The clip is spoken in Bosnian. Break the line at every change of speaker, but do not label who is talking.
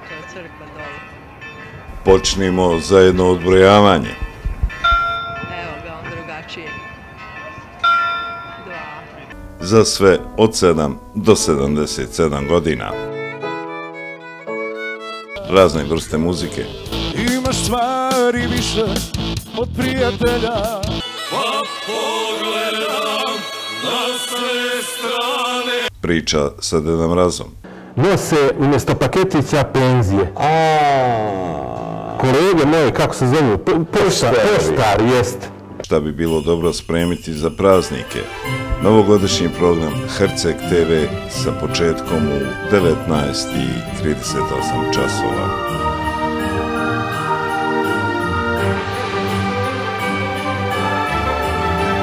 to je crkva dole.
Počnimo za jedno odbrojavanje.
Evo ga on drugačije. 2.
Za sve od 7 do 77 godina. Razne vrste muzike.
Imaš stvari više od prijatelja.
Pa pogledam na sve strane.
Priča sa Deda Mrazom.
Nose umjesto paketića penzije. Kolege moje, kako se zove? Poštar, jest.
Šta bi bilo dobro spremiti za praznike? Novogodišnji program Herceg TV sa početkom u 19:38 časova.